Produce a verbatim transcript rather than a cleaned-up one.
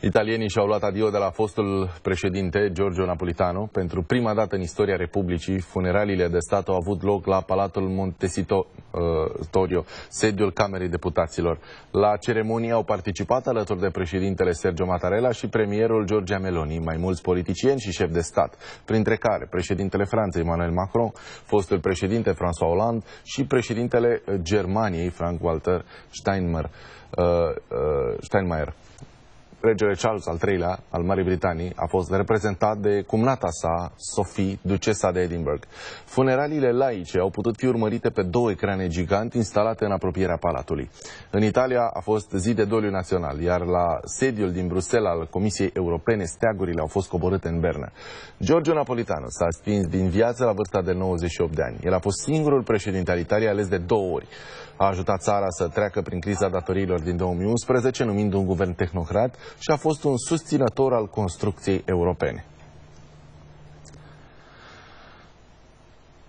Italienii și-au luat adio de la fostul președinte Giorgio Napolitano. Pentru prima dată în istoria Republicii, funeraliile de stat au avut loc la Palatul Montecitorio, sediul Camerei Deputaților. La ceremonie au participat alături de președintele Sergio Mattarella și premierul Giorgia Meloni, mai mulți politicieni și șefi de stat, printre care președintele Franței Emmanuel Macron, fostul președinte François Hollande și președintele Germaniei Frank-Walter Steinmeier. Uh, uh, Steinmeier. Regele Charles al treilea al Marii Britanii a fost reprezentat de cumnata sa, Sophie, ducesa de Edinburgh. Funeraliile laice au putut fi urmărite pe două ecrane giganti instalate în apropierea palatului. În Italia a fost zi de doliu național, iar la sediul din Bruxelles al Comisiei Europene steagurile au fost coborâte în bernă. Giorgio Napolitano s-a stins din viață la vârsta de nouăzeci și opt de ani. El a fost singurul președinte al Italiei ales de două ori. A ajutat țara să treacă prin criza datoriilor din două mii unsprezece, numind un guvern tehnocrat, și a fost un susținător al construcției europene.